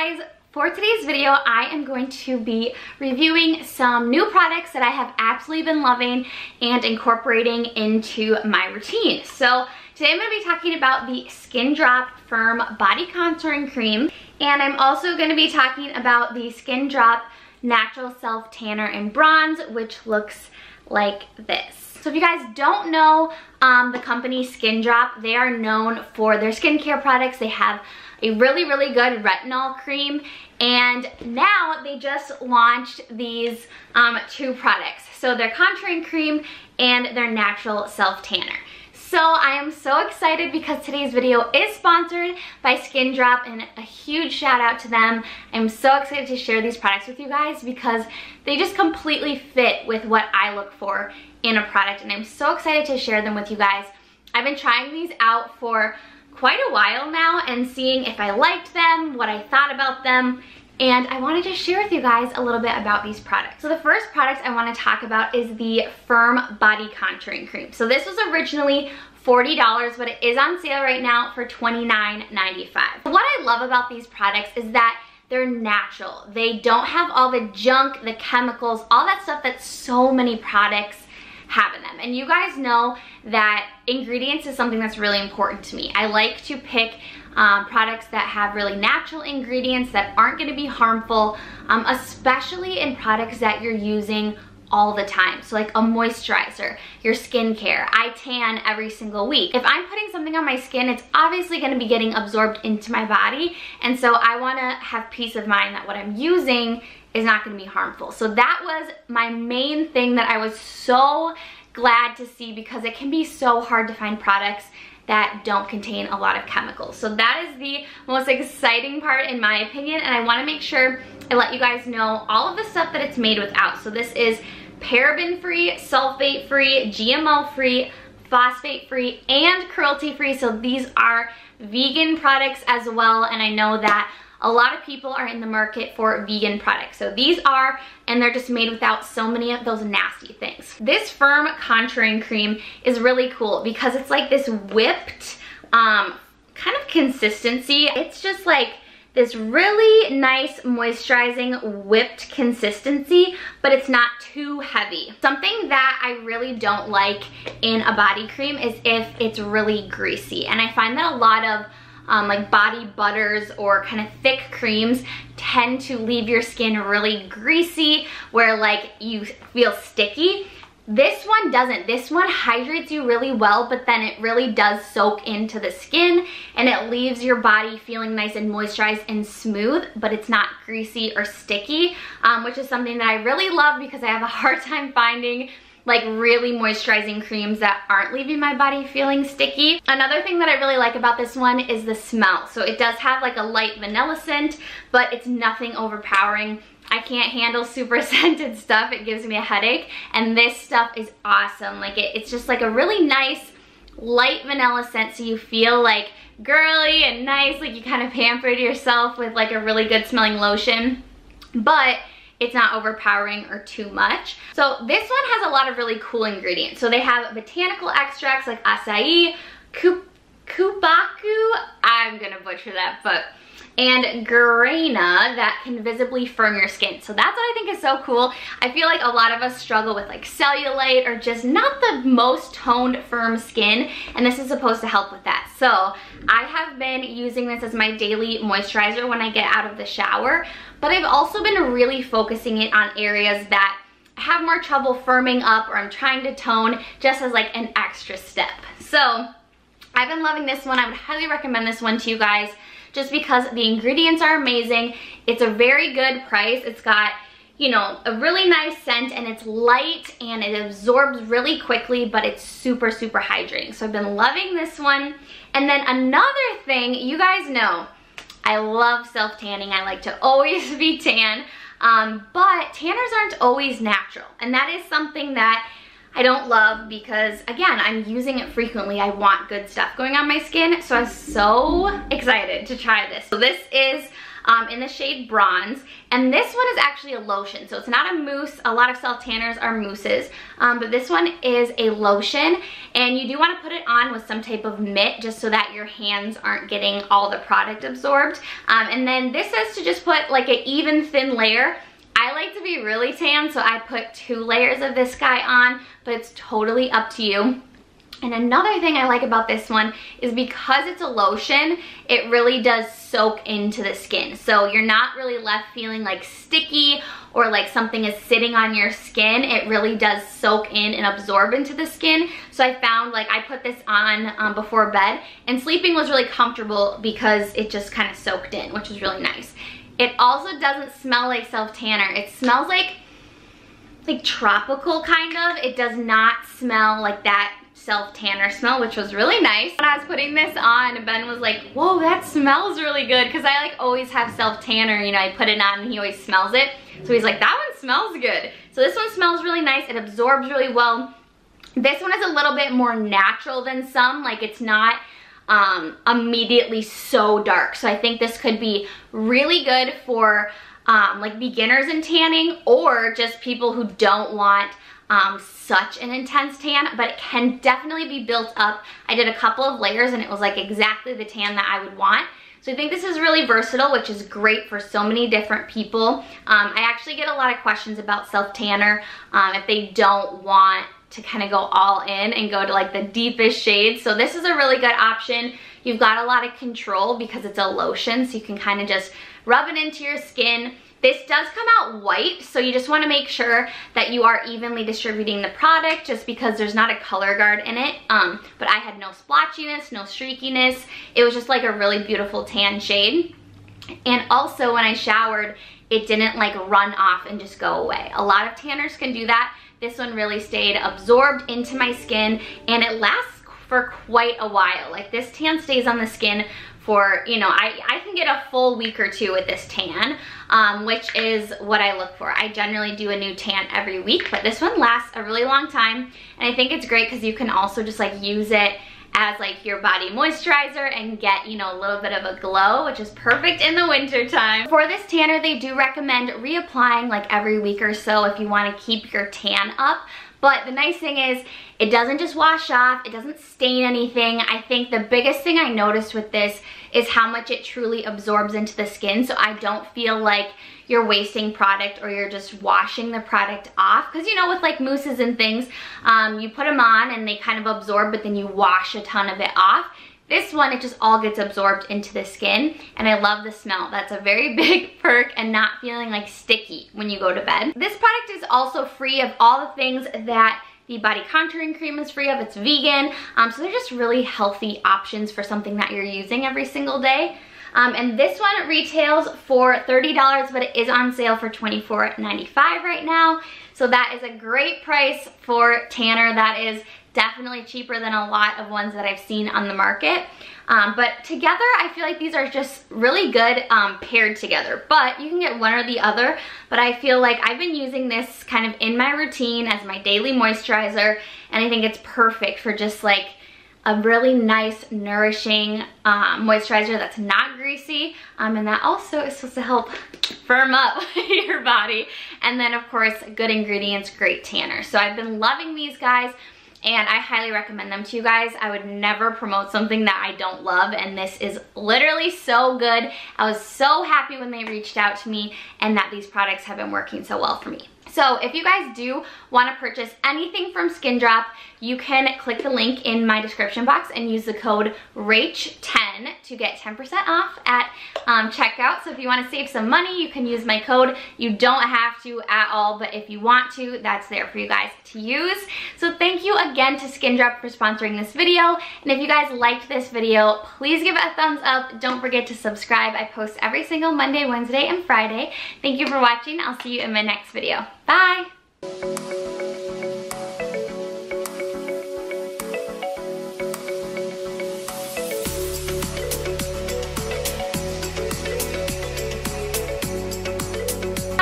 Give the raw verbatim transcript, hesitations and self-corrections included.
guys, for today's video I am going to be reviewing some new products that I have absolutely been loving and incorporating into my routine. So today I'm going to be talking about the Skin Drop Firm Body Contouring Cream, and I'm also going to be talking about the Skin Drop Natural Self Tanner and Bronze, which looks like this. So if you guys don't know um, the company Skin Drop, they are known for their skincare products. They have a really, really good retinol cream, and now they just launched these um, two products. So their contouring cream and their natural self tanner. So I am so excited because today's video is sponsored by Skin Drop, and a huge shout out to them. I'm so excited to share these products with you guys because they just completely fit with what I look for in a product, and I'm so excited to share them with you guys. I've been trying these out for quite a while now and seeing if I liked them, what I thought about them, and I wanted to share with you guys a little bit about these products. So the first product I want to talk about is the Firm Body Contouring Cream. So this was originally forty dollars, but it is on sale right now for twenty-nine ninety-five. What I love about these products is that they're natural. They don't have all the junk, the chemicals, all that stuff that so many products have in them. And you guys know that ingredients is something that's really important to me. I like to pick um, products that have really natural ingredients that aren't going to be harmful, um, especially in products that you're using all the time. So like a moisturizer, your skincare. I tan every single week. If I'm putting something on my skin, it's obviously going to be getting absorbed into my body, and so I want to have peace of mind that what I'm using is not going to be harmful. So that was my main thing that I was so glad to see, because it can be so hard to find products that don't contain a lot of chemicals. So that is the most exciting part in my opinion, and I want to make sure I let you guys know all of the stuff that it's made without. So this is paraben free, sulfate free, G M O free, phosphate free, and cruelty free. So these are vegan products as well, and I know that a lot of people are in the market for vegan products. So these are, and they're just made without so many of those nasty things. This Firm Contouring Cream is really cool because it's like this whipped um, kind of consistency. It's just like this really nice moisturizing whipped consistency, but it's not too heavy. Something that I really don't like in a body cream is if it's really greasy. And I find that a lot of Um, like body butters or kind of thick creams tend to leave your skin really greasy, where like you feel sticky. This one doesn't. This one hydrates you really well, but then it really does soak into the skin, and it leaves your body feeling nice and moisturized and smooth, but it's not greasy or sticky, um, which is something that I really love because I have a hard time finding like really moisturizing creams that aren't leaving my body feeling sticky. Another thing that I really like about this one is the smell. So it does have like a light vanilla scent, but it's nothing overpowering. I can't handle super scented stuff. It gives me a headache, and this stuff is awesome. Like it, it's just like a really nice light vanilla scent, so you feel like girly and nice, like you kind of pampered yourself with like a really good smelling lotion, but it's not overpowering or too much. So this one has a lot of really cool ingredients. So they have botanical extracts like acai, kubaku, I'm gonna butcher that, but and guarana that can visibly firm your skin. So that's what I think is so cool. I feel like a lot of us struggle with like cellulite or just not the most toned, firm skin, and this is supposed to help with that. So I have been using this as my daily moisturizer when I get out of the shower, but I've also been really focusing it on areas that have more trouble firming up, or I'm trying to tone, just as like an extra step. So I've been loving this one. I would highly recommend this one to you guys, just because the ingredients are amazing. It's a very good price. It's got, you know, a really nice scent, and it's light and it absorbs really quickly, but it's super, super hydrating. So I've been loving this one. And then another thing, you guys know, I love self-tanning. I like to always be tan, um, but tanners aren't always natural. And that is something that I don't love because, again, I'm using it frequently. I want good stuff going on my skin, so I was so excited to try this. So this is um, in the shade Bronze. And this one is actually a lotion, so it's not a mousse. A lot of self-tanners are mousses, um, but this one is a lotion. And you do want to put it on with some type of mitt just so that your hands aren't getting all the product absorbed. Um, and then this says to just put like an even thin layer. I like to be really tan, so I put two layers of this guy on, but it's totally up to you. And another thing I like about this one is because it's a lotion, it really does soak into the skin. So you're not really left feeling like sticky or like something is sitting on your skin. It really does soak in and absorb into the skin. So I found like I put this on um, before bed, and sleeping was really comfortable because it just kind of soaked in, which is really nice. It also doesn't smell like self-tanner. It smells like, like tropical kind of. It does not smell like that self-tanner smell, which was really nice. When I was putting this on, Ben was like, whoa, that smells really good, because I like always have self-tanner, you know, I put it on and he always smells it. So he's like, that one smells good. So this one smells really nice. It absorbs really well. This one is a little bit more natural than some, like it's not um, immediately so dark. So I think this could be really good for um, like beginners in tanning, or just people who don't want Um, such an intense tan, but it can definitely be built up. I did a couple of layers and it was like exactly the tan that I would want. So I think this is really versatile, which is great for so many different people. Um, I actually get a lot of questions about self-tanner um, if they don't want to kind of go all in and go to like the deepest shades. So this is a really good option. You've got a lot of control because it's a lotion, so you can kind of just rub it into your skin. This does come out white, so you just want to make sure that you are evenly distributing the product, just because there's not a color guard in it. Um, but I had no splotchiness, no streakiness. It was just like a really beautiful tan shade. And also when I showered, it didn't like run off and just go away. A lot of tanners can do that. This one really stayed absorbed into my skin, and it lasts for quite a while. Like this tan stays on the skin for, you know, I, I can get a full week or two with this tan, um, which is what I look for. I generally do a new tan every week, but this one lasts a really long time. And I think it's great because you can also just like use it as like your body moisturizer and get, you know, a little bit of a glow, which is perfect in the winter time. For this tanner, they do recommend reapplying like every week or so if you want to keep your tan up. But the nice thing is, it doesn't just wash off, it doesn't stain anything. I think the biggest thing I noticed with this is how much it truly absorbs into the skin, so I don't feel like you're wasting product or you're just washing the product off. Because you know, with like mousses and things, um, you put them on and they kind of absorb, but then you wash a ton of it off. This one, it just all gets absorbed into the skin, and I love the smell. That's a very big perk, and not feeling like sticky when you go to bed. This product is also free of all the things that the body contouring cream is free of. It's vegan, um, so they're just really healthy options for something that you're using every single day. Um, and this one retails for thirty dollars, but it is on sale for twenty-four ninety-five right now. So that is a great price for tanner. That is definitely cheaper than a lot of ones that I've seen on the market. Um, but together, I feel like these are just really good um, paired together. But you can get one or the other. But I feel like I've been using this kind of in my routine as my daily moisturizer. And I think it's perfect for just like a really nice, nourishing um, moisturizer that's not greasy. Um, and that also is supposed to help firm up your body. And then, of course, good ingredients, great tanner. So I've been loving these guys, and I highly recommend them to you guys. I would never promote something that I don't love, and this is literally so good. I was so happy when they reached out to me and that these products have been working so well for me. So if you guys do want to purchase anything from Skindrop, you can click the link in my description box and use the code rach ten to get ten percent off at um, checkout. So if you want to save some money, you can use my code. You don't have to at all, but if you want to, that's there for you guys to use. So thank you again to Skindrop for sponsoring this video. And if you guys liked this video, please give it a thumbs up. Don't forget to subscribe. I post every single Monday, Wednesday, and Friday. Thank you for watching. I'll see you in my next video. Bye!